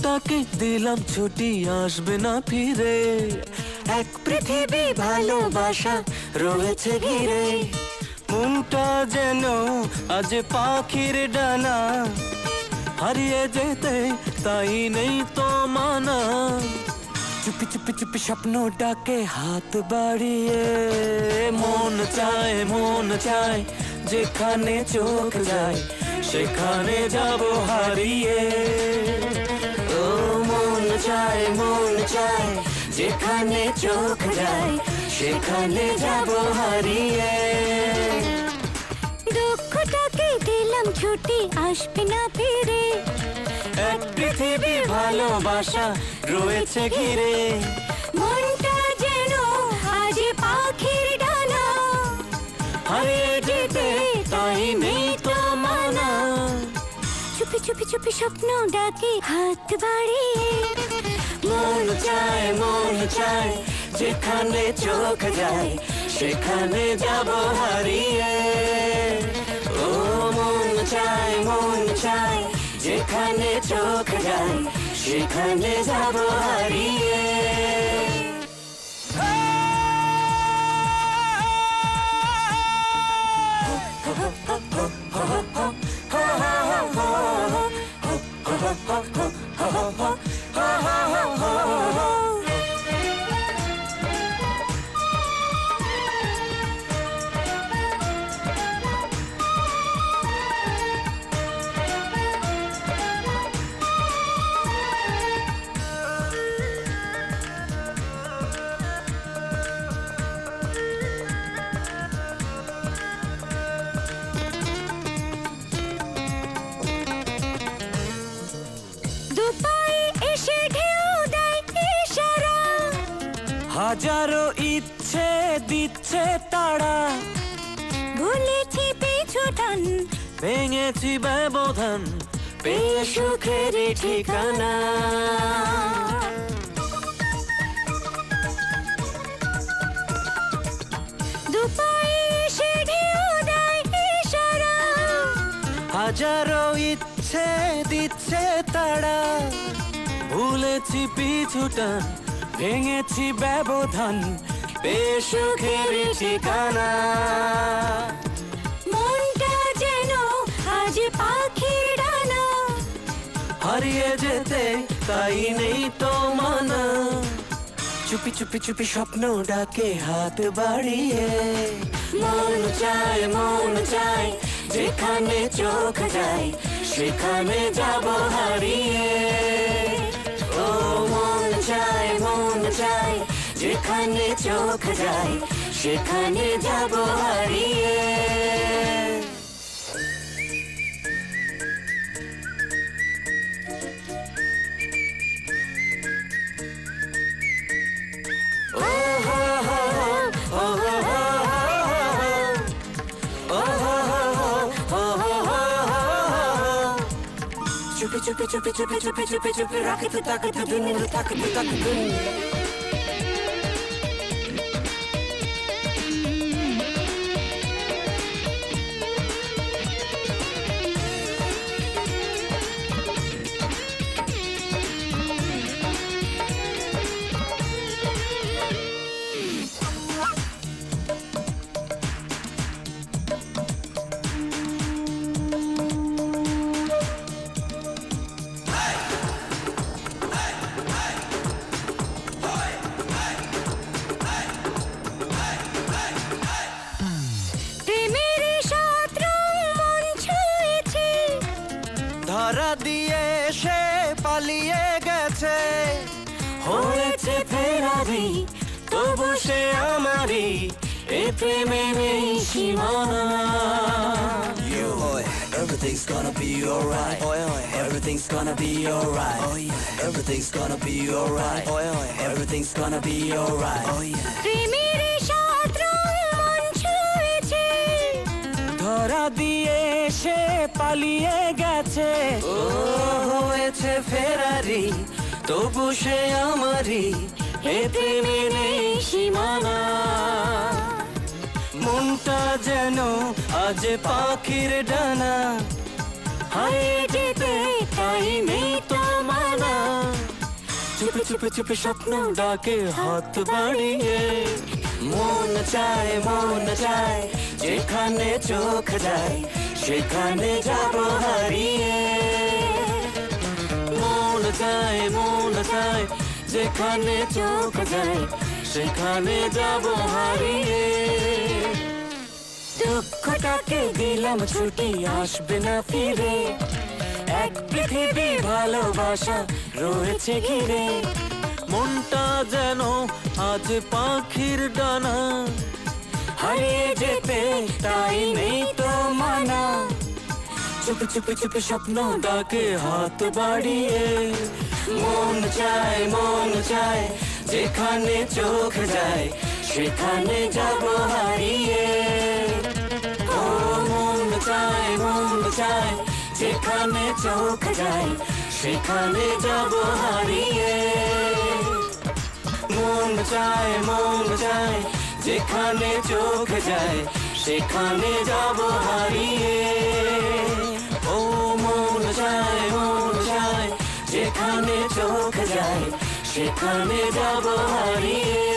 দুঃখটাকে দিলাম ছুটি আসবে না ফিরে এক পৃথিবী ভালোবাসা রয়েছে ঘিরে মনটা যেন আজ পাখির ডানা হারিয়ে যেতে তাই নেই তো মানা চুপি চুপি চুপি স্বপ্ন ডাকে হাত বাড়িয়ে মন চায় যেখানে চোখ যায় সেখানে যাব হারিয়ে ও মন চায় যেখানে চোখ যায় সেখানে যাব হারিয়ে দুঃখটাকে দিলাম ছুটি আসবে না ফিরে এক পৃথিবী ভালোবাসা রয়েছে ঘিরে মনটা যেন আজ পাখির ডানা হারিয়ে যেতে তাই নেই তো মানা চুপি চুপি চুপি স্বপ্ন ডাকে হাত বাড়িয়ে মন চায় যেখানে চোখ যায় সেখানে যাব হারিয়ে ও মন চায় যেখানে চোখ যায় সেখানে যাব হারিয়ে হাজারো ইচ্ছে দিচ্ছে তারা ভুলেছি পিছু টান ভেঙেছি ব্যবধান পেয়ে সুখের ঠিকানা দুপায়ে এসে ঢেউ দেয় ইশারা হাজারো ইচ্ছে দিচ্ছে তারা ভুলেছি পিছু টান ভেঙেছি ব্যবধান পেয়ে সুখের ঠিকানা মনটা যেন আজ পাখির ডানা হারিয়ে যেতে তাই নেই তো মানা চুপি চুপি চুপি স্বপ্ন ডাকে হাত বাড়িয়ে মন চায় যেখানে চোখ যায় সেখানে যাব হারিয়ে ও মন চায় যেখানে চোখ যায় সেখানে যাব হারিয়ে चुपी चुपी चुपी चुपी चुपी चुपी चुपी राखते ताकते दुनिया ताकते ধরা দিয়ে সে পালিয়ে গেছে হয়েছে ফেরারি তবু সে আমারই এ প্রেমে নেই সীমানা Everything's gonna be alright. Everything's gonna be alright. Everything's gonna be alright. Everything's gonna be alright. প্রেমের সাথে মন ছুঁয়েছে ধরা দিয়ে সে পালিয়ে গেছে ও হয়েছে ফেরারি তবু সে আমারই এ প্রেমে নেই সীমানা মনটা যেন আজ পাখির ডানা হারিয়ে যেতে তাই নেই তো মানা চুপি চুপি চুপি স্বপ্ন ডাকে হাত বাড়িয়ে মন চায় যেখানে চোখ যায় সেখানে যাব হারিয়ে মন চায় যেখানে চোখ যায় সেখানে যাব হারিয়ে দুঃখটাকে দিলাম ছুটি আসবে না ফিরে এক পৃথিবী ভালোবাসা রয়েছে ঘিরে মনটা যেন আজ পাখির ডানা হারিয়ে যেতে তাই নেই তো মানা চুপি চুপি চুপি স্বপ্ন ডাকে হাত বাড়িয়ে মন চায় যেখানে চোখ যায় সেখানে যাব হারিয়ে ও মন চায় যেখানে চোখ যায় সেখানে যাব হারিয়ে মন চায় যেখানে চোখ যায় সেখানে যাব হারিয়ে ও মন চায় যেখানে চোখ যায় সেখানে যাব হারিয়ে